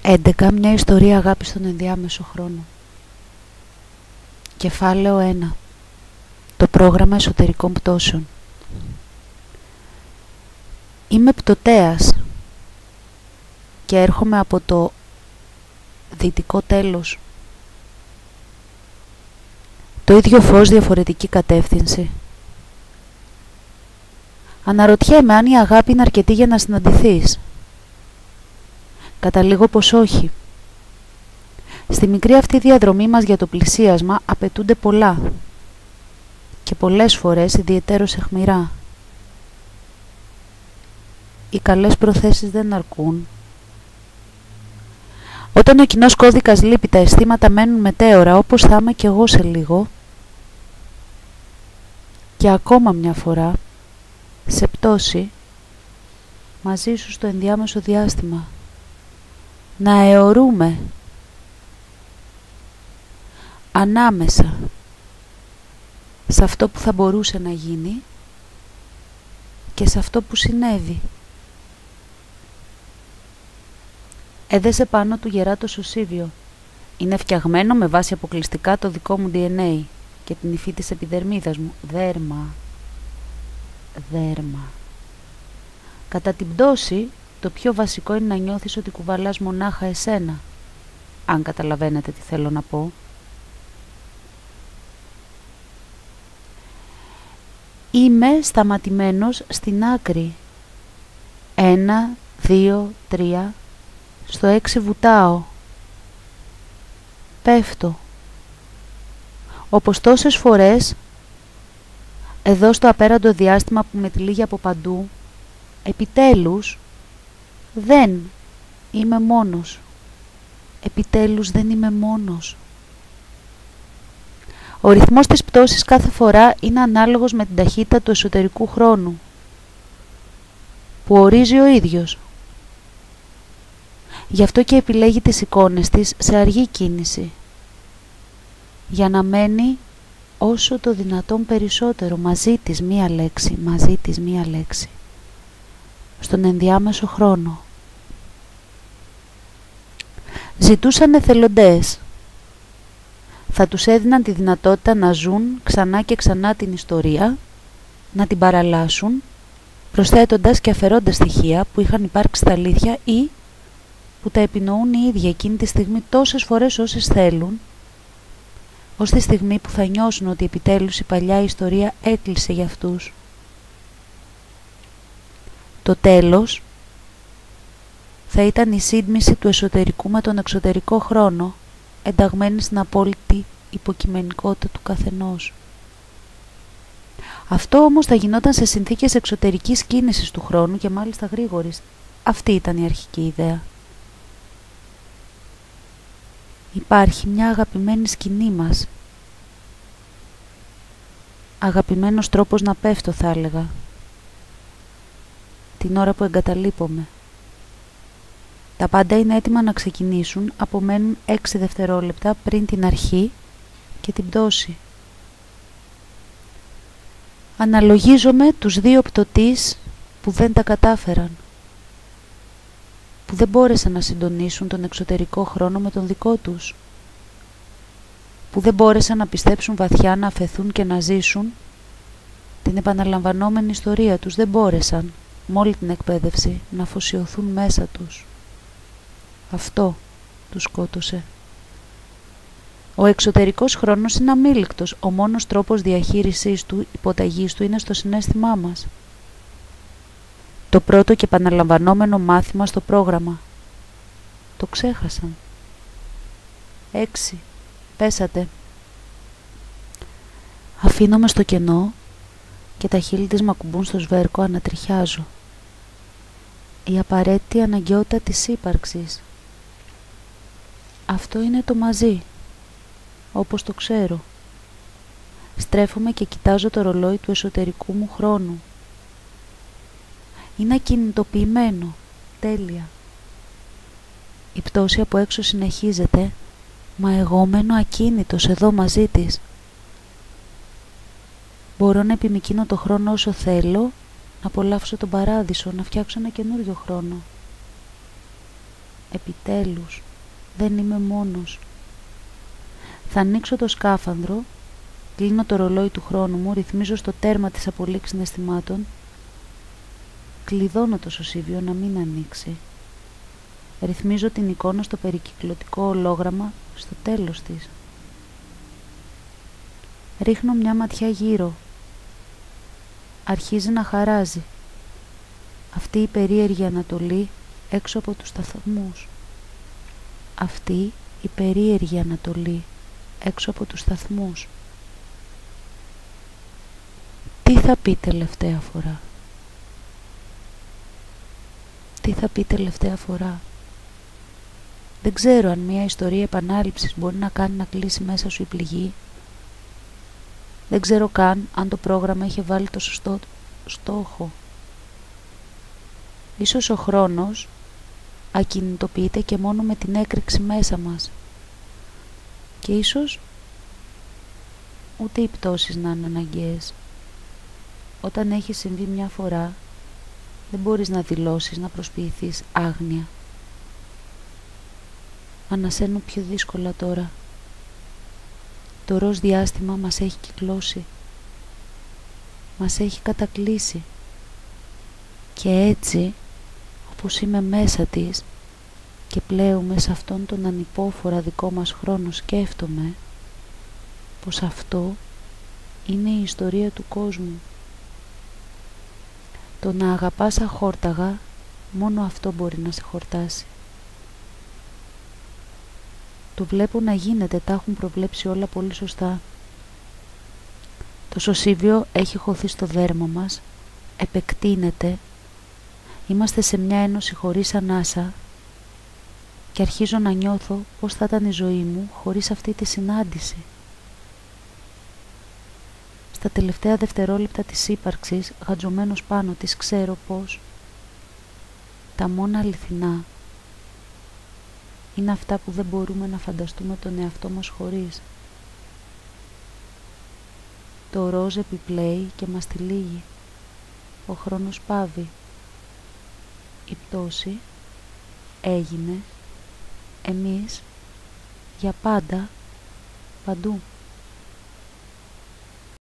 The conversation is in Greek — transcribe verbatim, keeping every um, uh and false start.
έντεκα. Μια ιστορία αγάπης στον ενδιάμεσο χρόνο. Κεφάλαιο ένα. Το πρόγραμμα εσωτερικών πτώσεων. Είμαι πτωτέας και έρχομαι από το δυτικό τέλος. Το ίδιο φως, διαφορετική κατεύθυνση. Αναρωτιέμαι αν η αγάπη είναι αρκετή για να συναντηθείς. Καταλήγω πως όχι. Στη μικρή αυτή διαδρομή μας για το πλησίασμα απαιτούνται πολλά και πολλές φορές ιδιαιτέρως αιχμηρά. Οι καλές προθέσεις δεν αρκούν. Όταν ο κοινός κώδικας λείπει, τα αισθήματα μένουν μετέωρα, όπως θα είμαι κι εγώ σε λίγο. Και ακόμα μια φορά, σε πτώση, μαζί σου στο ενδιάμεσο διάστημα. Να αιωρούμε ανάμεσα σε αυτό που θα μπορούσε να γίνει και σε αυτό που συνέβη. Έδεσε πάνω του γερά το σωσίβιο. Είναι φτιαγμένο με βάση αποκλειστικά το δικό μου ντι εν έι και την υφή της επιδερμίδας μου. Δέρμα. Δέρμα. Κατά την πτώση, το πιο βασικό είναι να νιώθεις ότι κουβαλάς μονάχα εσένα. Αν καταλαβαίνετε τι θέλω να πω. Είμαι σταματημένος στην άκρη. Ένα, δύο, τρία. Στο έξι βουτάω. Πέφτω. Όπως τόσες φορές, εδώ στο απέραντο διάστημα που με τυλίγει από παντού, επιτέλους δεν είμαι μόνος. Επιτέλους δεν είμαι μόνος. Ο ρυθμός της πτώσης κάθε φορά είναι ανάλογος με την ταχύτητα του εσωτερικού χρόνου, που ορίζει ο ίδιος. Γι' αυτό και επιλέγει τις εικόνες της σε αργή κίνηση, για να μένει όσο το δυνατόν περισσότερο μαζί της μία λέξη, μαζί της μία λέξη, στον ενδιάμεσο χρόνο. Ζητούσαν εθελοντές. Θα τους έδιναν τη δυνατότητα να ζουν ξανά και ξανά την ιστορία, να την παραλλάσσουν, προσθέτοντας και αφαιρώντας στοιχεία που είχαν υπάρξει στα αλήθεια ή που τα επινοούν οι ίδιοι εκείνη τη στιγμή τόσες φορές όσες θέλουν, ως τη στιγμή που θα νιώσουν ότι επιτέλους η παλιά ιστορία έκλεισε για αυτούς. Το τέλος θα ήταν η σύντμηση του εσωτερικού με τον εξωτερικό χρόνο, ενταγμένη στην απόλυτη υποκειμενικότητα του καθενός. Αυτό όμως θα γινόταν σε συνθήκες εξωτερικής κίνησης του χρόνου και μάλιστα γρήγορης. Αυτή ήταν η αρχική ιδέα. Υπάρχει μια αγαπημένη σκηνή μας. Αγαπημένος τρόπος να πέφτω, θα έλεγα. Την ώρα που εγκαταλείπομαι. Τα πάντα είναι έτοιμα να ξεκινήσουν, απομένουν έξι δευτερόλεπτα πριν την αρχή και την πτώση. Αναλογίζομαι τους δύο πτωτείς που δεν τα κατάφεραν, που δεν μπόρεσαν να συντονίσουν τον εξωτερικό χρόνο με τον δικό τους, που δεν μπόρεσαν να πιστέψουν βαθιά, να αφεθούν και να ζήσουν την επαναλαμβανόμενη ιστορία τους. Δεν μπόρεσαν με όλη την εκπαίδευση να αφοσιωθούν μέσα τους. Αυτό τους σκότωσε. Ο εξωτερικός χρόνος είναι αμήλικτος. Ο μόνος τρόπος διαχείρισης του, υποταγής του, είναι στο συναίσθημά μας. Το πρώτο και επαναλαμβανόμενο μάθημα στο πρόγραμμα. Το ξέχασαν. Έξι. Πέσατε. Αφήνομαι στο κενό και τα χείλη της μ' ακουμπούν στο σβέρκο, ανατριχιάζω. Η απαραίτητη αναγκαιότητα της ύπαρξης. Αυτό είναι το μαζί, όπως το ξέρω. Στρέφομαι και κοιτάζω το ρολόι του εσωτερικού μου χρόνου. Είναι ακινητοποιημένο. Τέλεια. Η πτώση από έξω συνεχίζεται, μα εγώ μένω ακίνητος εδώ μαζί της. Μπορώ να επιμικρύνω το χρόνο όσο θέλω, να απολαύσω τον παράδεισο, να φτιάξω ένα καινούριο χρόνο. επιτέλους, δεν είμαι μόνος. Θα ανοίξω το σκάφανδρο, κλείνω το ρολόι του χρόνου μου, ρυθμίζω στο τέρμα της απολύξης συναισθημάτων, κλειδώνω το σωσίβιο να μην ανοίξει. Ρυθμίζω την εικόνα στο περικυκλωτικό ολόγραμμα στο τέλος της. Ρίχνω μια ματιά γύρω. Αρχίζει να χαράζει. Αυτή η περίεργη Ανατολή έξω από τους σταθμούς. Αυτή η περίεργη Ανατολή έξω από τους σταθμούς. Τι θα πει τελευταία φορά? Τι θα πει τελευταία φορά? Δεν ξέρω αν μια ιστορία επανάληψης μπορεί να κάνει να κλείσει μέσα σου η πληγή. Δεν ξέρω καν αν το πρόγραμμα είχε βάλει το σωστό στόχο. Ίσως ο χρόνος ακινητοποιείται και μόνο με την έκρηξη μέσα μας. Και ίσως ούτε οι πτώσεις να είναι αναγκαίες. Όταν έχει συμβεί μια φορά, δεν μπορείς να δηλώσεις, να προσποιηθείς άγνοια. Ανασένω πιο δύσκολα τώρα. Το ροζ διάστημα μας έχει κυκλώσει. Μας έχει κατακλείσει. Και έτσι, όπως είμαι μέσα της και πλέουμε σε αυτόν τον ανυπόφορα δικό μας χρόνο, σκέφτομαι πως αυτό είναι η ιστορία του κόσμου. Το να αγαπάς αχόρταγα, μόνο αυτό μπορεί να σε χορτάσει. Το βλέπω να γίνεται, τα έχουν προβλέψει όλα πολύ σωστά. Το σωσίβιο έχει χωθεί στο δέρμα μας, επεκτείνεται, είμαστε σε μια ένωση χωρίς ανάσα και αρχίζω να νιώθω πώς θα ήταν η ζωή μου χωρίς αυτή τη συνάντηση. Στα τελευταία δευτερόλεπτα της ύπαρξης, γαντζωμένος πάνω της, ξέρω πως τα μόνα αληθινά είναι αυτά που δεν μπορούμε να φανταστούμε τον εαυτό μας χωρίς. Το ροζ επιπλέει και μας τυλίγει. Ο χρόνος πάβει. Η πτώση έγινε, εμείς, για πάντα, παντού.